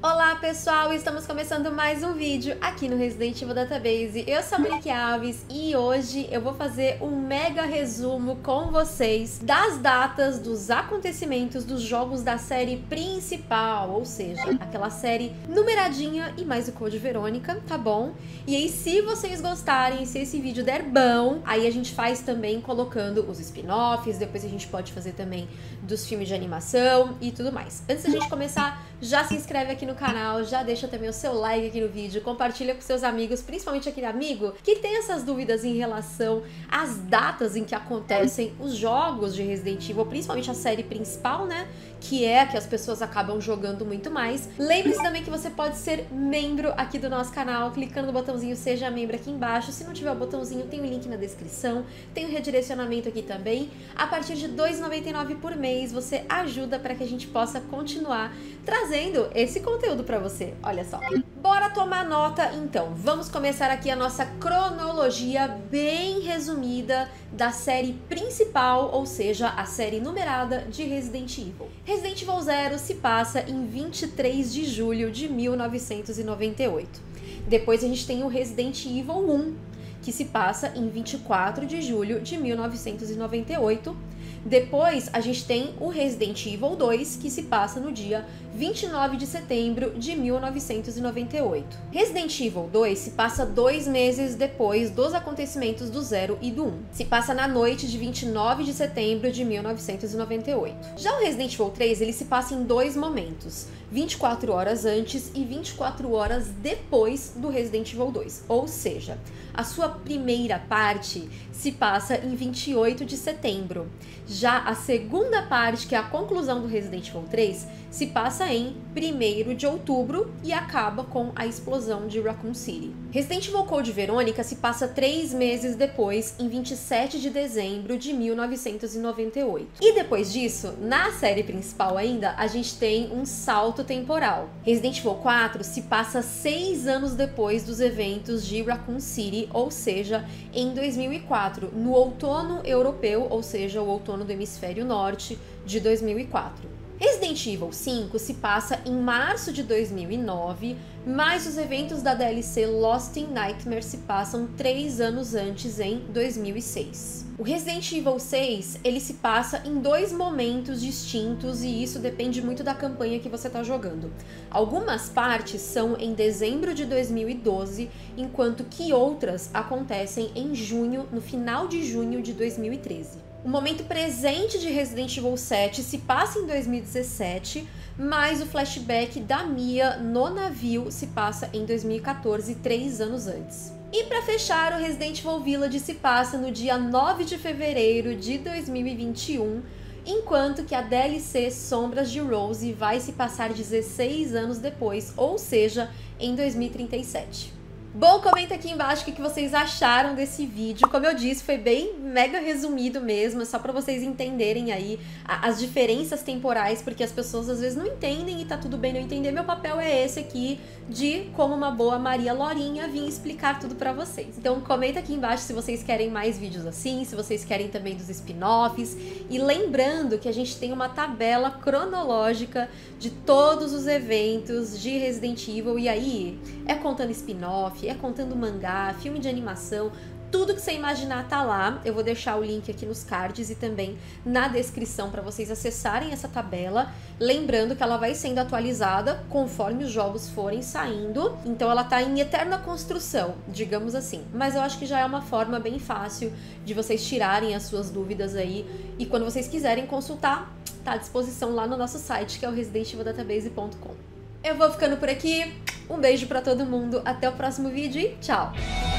Olá pessoal, estamos começando mais um vídeo aqui no Resident Evil Database. Eu sou a Monique Alves e hoje eu vou fazer um mega resumo com vocês das datas dos acontecimentos dos jogos da série principal, ou seja, aquela série numeradinha e mais o Code Verônica, tá bom? E aí se vocês gostarem, se esse vídeo der bom, aí a gente faz também colocando os spin-offs, depois a gente pode fazer também dos filmes de animação e tudo mais. Antes da gente começar, já se inscreve aqui no canal, já deixa também o seu like aqui no vídeo, compartilha com seus amigos, principalmente aquele amigo que tem essas dúvidas em relação às datas em que acontecem os jogos de Resident Evil, principalmente a série principal, né? Que é a que as pessoas acabam jogando muito mais. Lembre-se também que você pode ser membro aqui do nosso canal, clicando no botãozinho Seja Membro aqui embaixo. Se não tiver o botãozinho, tem o link na descrição, tem o redirecionamento aqui também. A partir de R$ 2,99 por mês, você ajuda para que a gente possa continuar trazendo esse conteúdo para você. Olha só. Bora tomar nota então. Vamos começar aqui a nossa cronologia bem resumida da série principal, ou seja, a série numerada de Resident Evil. Resident Evil 0 se passa em 23 de julho de 1998. Depois a gente tem o Resident Evil 1, que se passa em 24 de julho de 1998. Depois a gente tem o Resident Evil 2, que se passa no dia 29 de setembro de 1998. Resident Evil 2 se passa 2 meses depois dos acontecimentos do 0 e do 1. Se passa na noite de 29 de setembro de 1998. Já o Resident Evil 3, ele se passa em 2 momentos, 24 horas antes e 24 horas depois do Resident Evil 2. Ou seja, a sua primeira parte se passa em 28 de setembro. Já a segunda parte, que é a conclusão do Resident Evil 3, se passa em 1º de outubro e acaba com a explosão de Raccoon City. Resident Evil Code Verônica se passa 3 meses depois, em 27 de dezembro de 1998. E depois disso, na série principal ainda, a gente tem um salto temporal. Resident Evil 4 se passa 6 anos depois dos eventos de Raccoon City, ou seja, em 2004, no outono europeu, ou seja, o outono do hemisfério norte de 2004. Resident Evil 5 se passa em março de 2009, mas os eventos da DLC Lost in Nightmare se passam 3 anos antes, em 2006. O Resident Evil 6, ele se passa em 2 momentos distintos e isso depende muito da campanha que você está jogando. Algumas partes são em dezembro de 2012, enquanto que outras acontecem em junho, no final de junho de 2013. O momento presente de Resident Evil 7 se passa em 2017, mas o flashback da Mia no navio se passa em 2014, 3 anos antes. E para fechar, o Resident Evil Village se passa no dia 9 de fevereiro de 2021, enquanto que a DLC Sombras de Rose vai se passar 16 anos depois, ou seja, em 2037. Bom, comenta aqui embaixo o que vocês acharam desse vídeo. Como eu disse, foi bem mega resumido mesmo, só pra vocês entenderem aí as diferenças temporais, porque as pessoas às vezes não entendem e tá tudo bem não entender. Meu papel é esse aqui, de como uma boa Maria Lorinha vir explicar tudo pra vocês. Então comenta aqui embaixo se vocês querem mais vídeos assim, se vocês querem também dos spin-offs. E lembrando que a gente tem uma tabela cronológica de todos os eventos de Resident Evil, e aí é contando spin-off, é contando mangá, filme de animação, tudo que você imaginar tá lá. Eu vou deixar o link aqui nos cards e também na descrição para vocês acessarem essa tabela. Lembrando que ela vai sendo atualizada conforme os jogos forem saindo, então ela tá em eterna construção, digamos assim. Mas eu acho que já é uma forma bem fácil de vocês tirarem as suas dúvidas aí, e quando vocês quiserem consultar, tá à disposição lá no nosso site, que é o residentevildatabase.com. Eu vou ficando por aqui, um beijo pra todo mundo, até o próximo vídeo e tchau!